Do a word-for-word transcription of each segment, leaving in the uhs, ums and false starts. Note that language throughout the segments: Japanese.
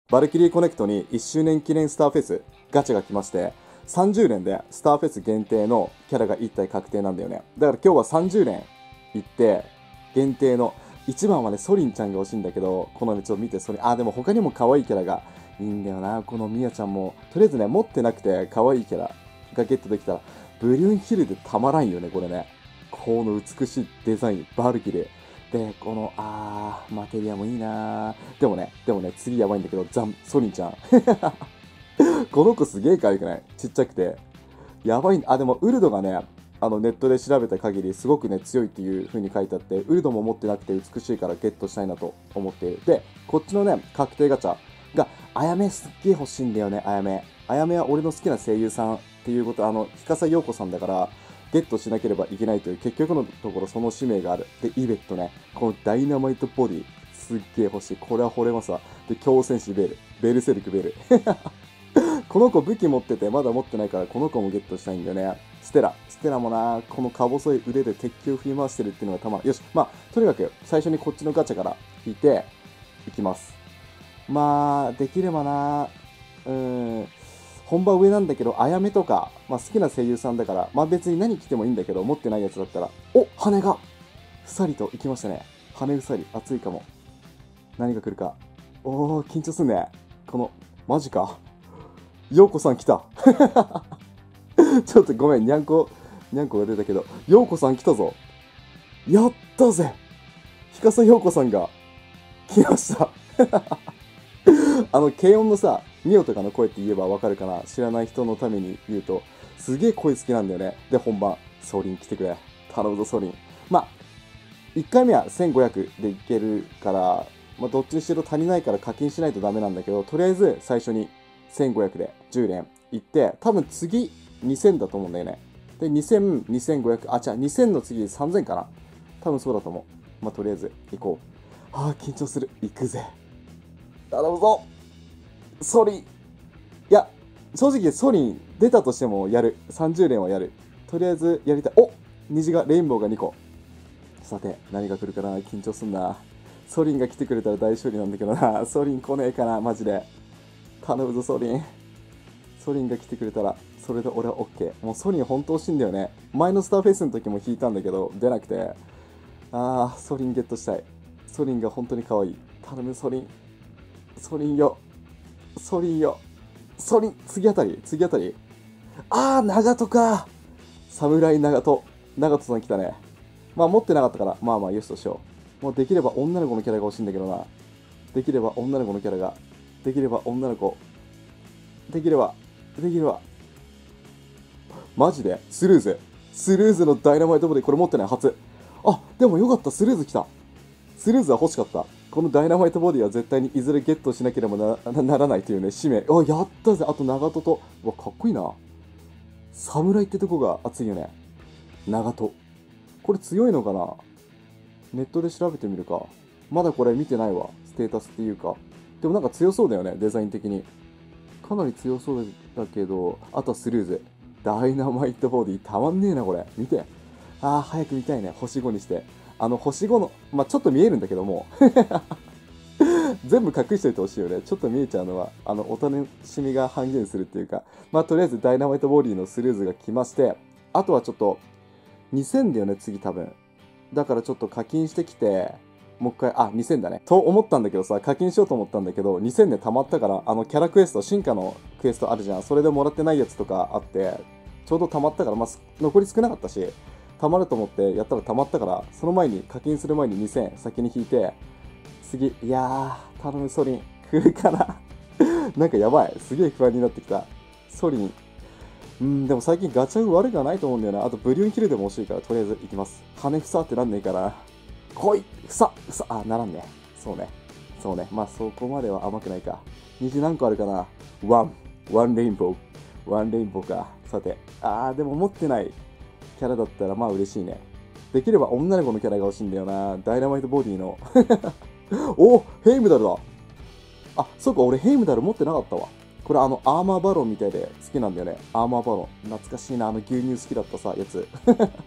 バルキリーコネクトにいっしゅうねん記念スターフェスガチャが来まして、さんじゅうねんでスターフェス限定のキャラがいったい確定なんだよね。だから今日はさんじゅうねん行って限定のいちばんはね、ソリンちゃんが欲しいんだけど、このね、ちょっと見て、それ、あ、でも他にも可愛いキャラがいいんだよな。このミヤちゃんも、とりあえずね、持ってなくて可愛いキャラがゲットできたら、ブリュンヒルでたまらんよね、これね。この美しいデザイン、バルキリー。で、この、あー、マテリアもいいなー。でもね、でもね、次やばいんだけど、ザン、ソリンちゃん。この子すげえ可愛くない？ちっちゃくて。やばいんあ、でも、ウルドがね、あのネットで調べた限りすごくね強いっていう風に書いてあって、ウルドも持ってなくて美しいからゲットしたいなと思っている。で、こっちのね確定ガチャがあやめすっげえ欲しいんだよね。あやめあやめは俺の好きな声優さんっていうこと、あの日笠陽子さんだからゲットしなければいけないという、結局のところその使命がある。で、イベットね、このダイナマイトボディすっげえ欲しい。これは惚れますわ。で、強戦士ベルベルセルクベルこの子武器持っててまだ持ってないから、この子もゲットしたいんだよね。ステラステラもな、このか細い腕で敵を振り回してるっていうのがたまらん。よし、まあとにかく最初にこっちのガチャから引いていきます。まあできればな、うーん本場上なんだけど、あやめとか、まあ、好きな声優さんだから、まあ別に何着てもいいんだけど、持ってないやつだったら、お、羽がふさりといきましたね。羽ふさり熱いかも。何が来るか。おー、緊張すんね。このマジか、ようこさん来たちょっとごめん、にゃんこにゃんこが出たけど、ようこさん来たぞ。やったぜ、ひかさようこさんが来ましたあの軽音のさ、ミオとかの声って言えばわかるかな。知らない人のために言うと、すげえ声好きなんだよね。で、本番ソリン来てくれ、頼むぞソリン。まあいっかいめはせんごひゃくでいけるから、まあ、どっちにしろ足りないから課金しないとダメなんだけど、とりあえず最初にせんごひゃくでじゅう連いって、多分次にせんだと思うんだよね。で、にせん、にせんごひゃく、あ、違う、にせんの次さんぜんかな。多分そうだと思う。まあ、とりあえず行こう。ああ、緊張する。行くぜ。頼むぞ。ソリン。いや、正直ソリン出たとしてもやる。さんじゅう連はやる。とりあえずやりたい。お、虹が、レインボーがにこ。さて、何が来るかな。緊張すんな。ソリンが来てくれたら大勝利なんだけどな。ソリン来ねえかな、マジで。頼むぞ、ソリン。ソリンが来てくれたら、それで俺は OK。もうソリン本当欲しいんだよね。前のスターフェスの時も引いたんだけど、出なくて。あー、ソリンゲットしたい。ソリンが本当に可愛い。頼む、ソリン。ソリンよ。ソリンよ。ソリン、次あたり次あたりあー、長門か。侍長門。長門さん来たね。まあ持ってなかったから、まあまあよしとしよう。もうできれば女の子のキャラが欲しいんだけどな。できれば女の子のキャラが。できれば女の子。できれば。できれば。マジでスルーズ。スルーズのダイナマイトボディ、これ持ってない初。あ、でもよかった、スルーズ来た。スルーズは欲しかった。このダイナマイトボディは絶対にいずれゲットしなければ な, な, ならないというね、使命。あ、やったぜ。あと長門と。うわ、かっこいいな。侍ってとこが熱いよね。長門。これ強いのかな。ネットで調べてみるか。まだこれ見てないわ。ステータスっていうか。でもなんか強そうだよね、デザイン的に。かなり強そうだけど、あとはスルーズ。ダイナマイトボディ、たまんねえな、これ。見て。あー、早く見たいね。星ごにして。あの、星ごの、まあ、ちょっと見えるんだけども。全部隠しといてほしいよね。ちょっと見えちゃうのは、あの、お楽しみが半減するっていうか。まあ、とりあえずダイナマイトボディのスルーズが来まして、あとはちょっと、にせんだよね、次多分。だからちょっと課金してきて、もう一回、あ、にせんだね。と思ったんだけどさ、課金しようと思ったんだけど、にせんで貯まったから、あの、キャラクエスト、進化のクエストあるじゃん。それでもらってないやつとかあって、ちょうど貯まったから、まあ、残り少なかったし、貯まると思ってやったら貯まったから、その前に、課金する前ににせん先に引いて、次、いやー、頼むソリン、来るかななんかやばい。すげえ不安になってきた。ソリン。うん、でも最近ガチャ運悪くはないと思うんだよな。あとブリュンキルでも欲しいから、とりあえず行きます。羽ふさってなんねえかな。来い、ふさ、ふさ、あ、ならんね。そうね。そうね。まあそこまでは甘くないか。虹何個あるかな。ワン、ワンレインボー。ワンレインボーか。さて。あー、でも持ってないキャラだったらまあ嬉しいね。できれば女の子のキャラが欲しいんだよな。ダイナマイトボディの。お、ヘイムダルだ。あ、そうか、俺ヘイムダル持ってなかったわ。これあのアーマーバロンみたいで好きなんだよね。アーマーバロン。懐かしいな。あの牛乳好きだったさ、やつ。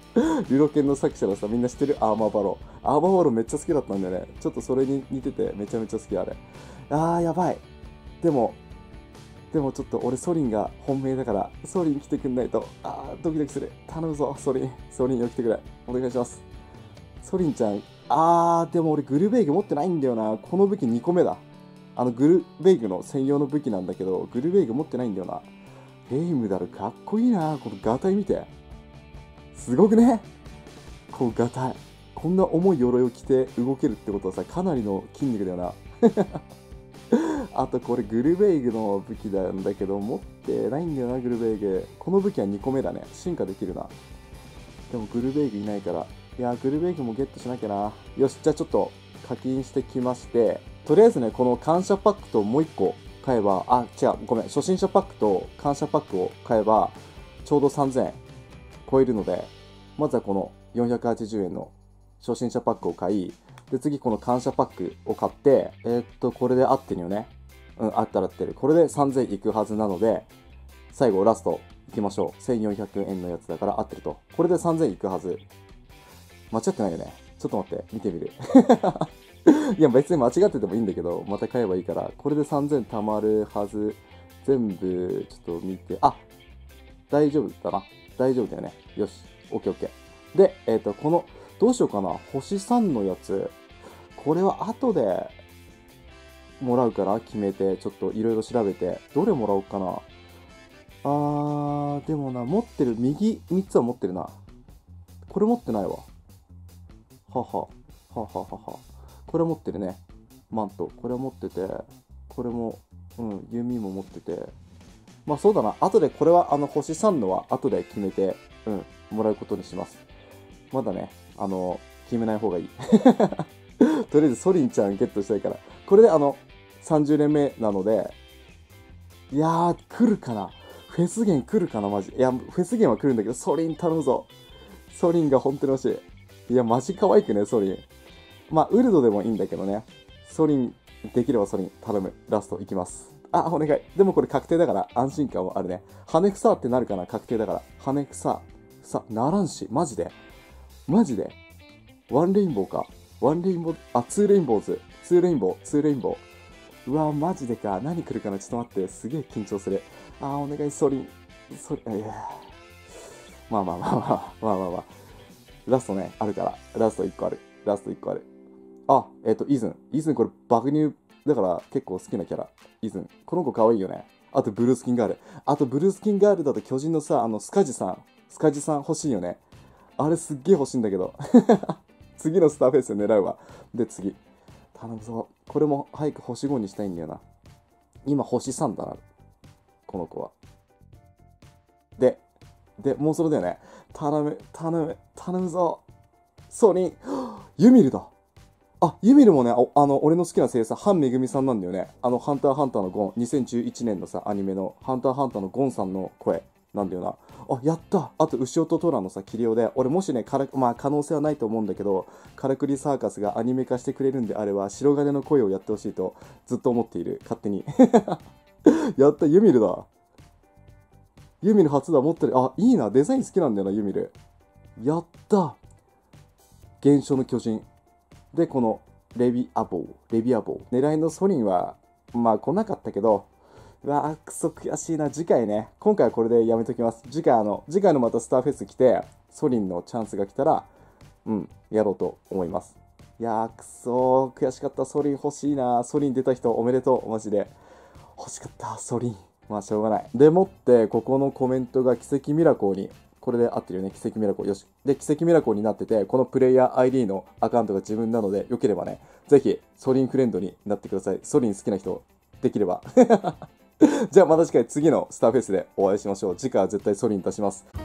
ルロケンの作者のさ、みんな知ってるアーマーバロー。アーマーバローめっちゃ好きだったんだよね。ちょっとそれに似ててめちゃめちゃ好きあれ。あー、やばい。でも、でもちょっと俺ソリンが本命だから、ソリン来てくんないと。あー、ドキドキする。頼むぞ、ソリン。ソリンよ来てくれ。お願いします。ソリンちゃん。あー、でも俺グルベイグ持ってないんだよな。この武器にこめだ。あのグルベイグの専用の武器なんだけど、グルベイグ持ってないんだよな。ヘイムダルかっこいいな。このガタイ見て。すごくね。こうガタイ。こんな重い鎧を着て動けるってことはさ、かなりの筋肉だよな。あとこれグルベイグの武器なんだけど、持ってないんだよな、グルベイグ。この武器はにこめだね。進化できるな。でもグルベイグいないから。いや、グルベイグもゲットしなきゃな。よし、じゃあちょっと課金してきまして、とりあえずね、この感謝パックともういっこ買えば、あ、違う、ごめん、初心者パックと感謝パックを買えば、ちょうどさんぜんえん超えるので、まずはこのよんひゃくはちじゅうえんの初心者パックを買い、で、次この感謝パックを買って、えー、っと、これで合ってるよね。うん、合ったら合ってる。これでさんぜんいくはずなので、最後ラストいきましょう。せんよんひゃくえんのやつだから合ってると。これでさんぜんいくはず。間違ってないよね。ちょっと待って、見てみる。いや、別に間違っててもいいんだけど、また買えばいいから、これでさんぜん貯まるはず。全部、ちょっと見て、あ、大丈夫だな。大丈夫だよね。よし、オッケーオッケー。で、えっと、この、どうしようかな。星さんのやつ。これは後でもらうかな決めて、ちょっといろいろ調べて。どれもらおうかな。あー、でもな、持ってる、右みっつは持ってるな。これ持ってないわ。はは。はははは。これ持ってるね。マント。これ持ってて、これも、うん、弓も持ってて。まあそうだな。後でこれは、あの、星さんのは後で決めて、うん、もらうことにします。まだね、あの、決めない方がいい。とりあえずソリンちゃんゲットしたいから。これであの、さんじゅうねんめなので、いやー、来るかな。フェスゲン来るかな、マジ。いや、フェスゲンは来るんだけど、ソリン頼むぞ。ソリンが本当に欲しい。いや、マジ可愛くね、ソリン。まあ、ウルドでもいいんだけどね。ソリン、できればソリン、頼む。ラストいきます。あ、お願い。でもこれ確定だから安心感もあるね。羽草ってなるかな、確定だから。羽草。さ、ならんし、マジで。マジで。ワンレインボーか。ワンレインボー、あ、ツーレインボーズ。ツーレインボー、ツーレインボー。うわ、マジでか。何来るかな、ちょっと待って。すげえ緊張する。あー、お願い、ソリン。ソリン、いやまあまあまあまあ、まあまあまあ。ラストね、あるから。ラストいっこある。ラストいっこある。あ、えっ、ー、と、イズン。イズンこれ爆乳だから結構好きなキャラ。イズン。この子可愛いよね。あとブルースキンガール。あとブルースキンガールだと巨人のさ、あのスカジさん。スカジさん欲しいよね。あれすっげえ欲しいんだけど。次のスターフェイス狙うわ。で、次。頼むぞ。これも早く星ごにしたいんだよな。今星さんだな。この子は。で、で、もうそれだよね。頼む、頼む、頼むぞ。ソリン。ユミルだ。あ、ユミルもね、あの、俺の好きな声優さん、ハンめぐみさんなんだよね。あの、ハンターハンターのゴン、にせんじゅういちねんのさ、アニメの、ハンターハンターのゴンさんの声なんだよな。あ、やった。あと、牛音トラのさ、キリオで、俺もしね、からまあ、可能性はないと思うんだけど、カラクリサーカスがアニメ化してくれるんであれば、白金の声をやってほしいと、ずっと思っている。勝手に。やった、ユミルだ。ユミル初だ、持ってる。あ、いいな。デザイン好きなんだよな、ユミル。やった。現象の巨人。で、このレビアボー、レビアボー。狙いのソリンは、まあ来なかったけど、うわー、くそ悔しいな。次回ね、今回はこれでやめときます。次回あの、次回のまたスターフェス来て、ソリンのチャンスが来たら、うん、やろうと思います。いやー、くそー、悔しかった。ソリン欲しいな。ソリン出た人おめでとう、マジで。欲しかった、ソリン。まあしょうがない。でもって、ここのコメントが奇跡ミラコーに、これで合ってるよね。奇跡ミラコー。よし。で、奇跡ミラコーになってて、このプレイヤー アイディー のアカウントが自分なので、よければね、ぜひ、ソリンフレンドになってください。ソリン好きな人、できれば。じゃあまた次回、次のスターフェスでお会いしましょう。次回は絶対ソリン出します。